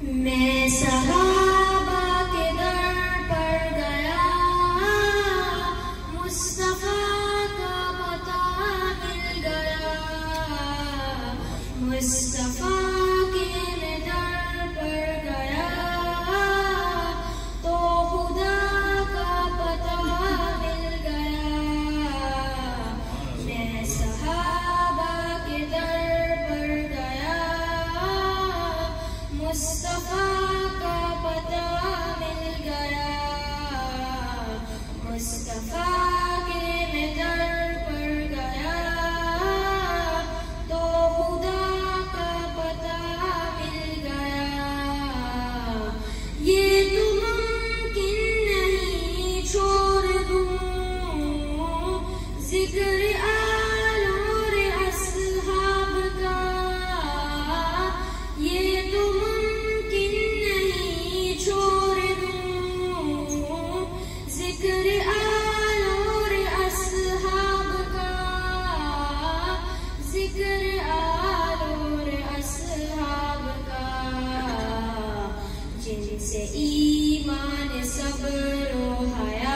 मैं सहाबा के दर पर गया, मुस्तफा का पता मिल गया। मुस्तफा के मैं दर पर गया तो खुदा का पता मिल गया। मैं सहाबा के दर पर गया, मुस्तफा का पता मिल गया। मुस्तफा के मैं दर पर गया तो खुदा का पता मिल गया। ये तो मुमकिन नहीं छोड़ दूं जिक्र आलोर अस्हाब का। ये तो मुमकिन नहीं छोड़ दूं जिक्र आलोर अस्हाब का। जिक्र आलोर अस्हाब का, जिनसे ईमान सब्र हया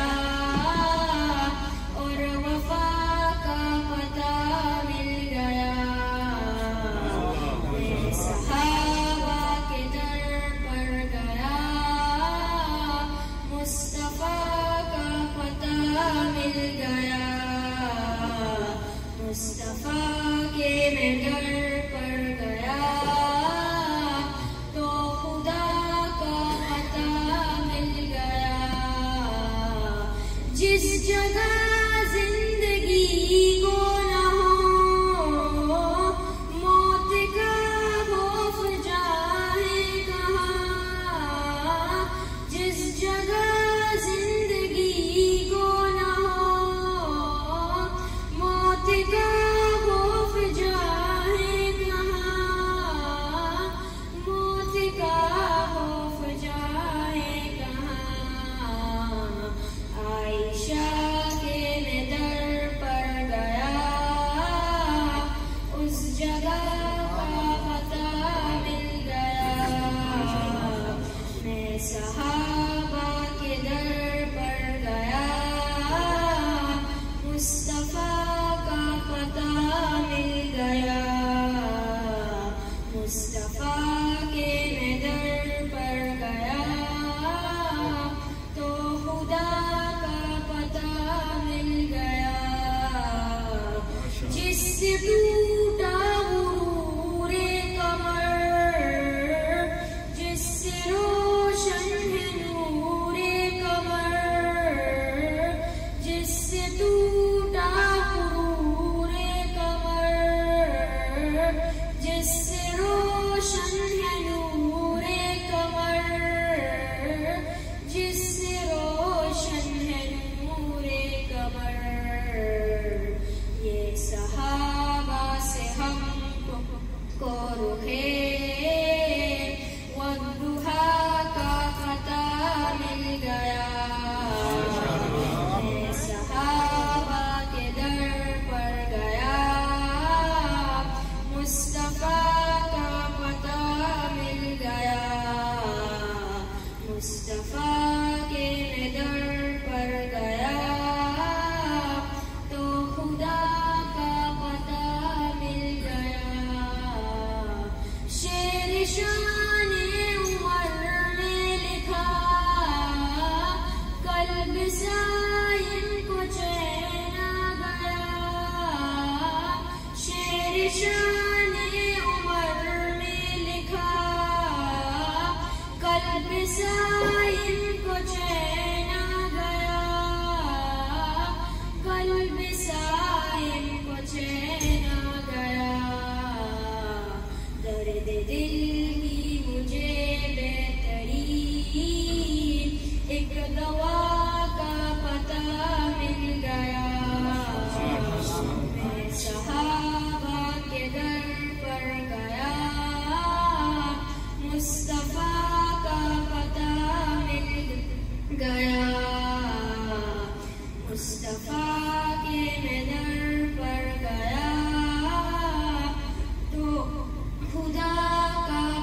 और वफा का पता मिल गया। मैं सहाबा के दर पर गया, मुस्तफा का पता मिल गया। मुस्तफा के मैं दर पर गया तो खुदा का पता मिल गया। जिस जगह जिंदगी को न हो, मौत का खौफ जाए कहाँ। जिस जगह जिंदगी को न हो, मौत का खौफ जाए कहाँ। मौत का खौफ जाए कहाँ। आयशा के मैं दर पर गया, उस जगह का पता मिल गया। मैं सहाबा के दर पर गया, मुस्तफा का पता मिल गया। मुस्तफा के मैं दर पर गया तो खुदा का पता मिल गया। जिससे टूटा गुरूरे कमर, जिससे रोशन है नूरे कमर। जिससे टूटा गुरूरे कमर, जिससे रोशन है नूरे कमर। जिससे रोशन है नूरे कमर। ये सहाबा से हमको रुहे वद्दुहा का पता मिल गया। मैं सहाबा के दर पर गया, मुस्तफा का पता मिल गया। मुस्तफा के मैं दर पर गया तो खुदा का पता मिल गया। शेर शाने उमर ने लिखा, कल्ब साइन को चैन आ गया। शेर शाने उमर ने लिखा, कल्ब साइन को चैन आ गया। कल्ब साइन को चैन आ गया। दर्द दिल की मुझे बेहतरीन एक दवा का पता मिल गया। मैं सहाबा के दर पर गया, मुस्तफा का पता मिल गया। मुस्तफा के मैं दर पर गया तो खुदा का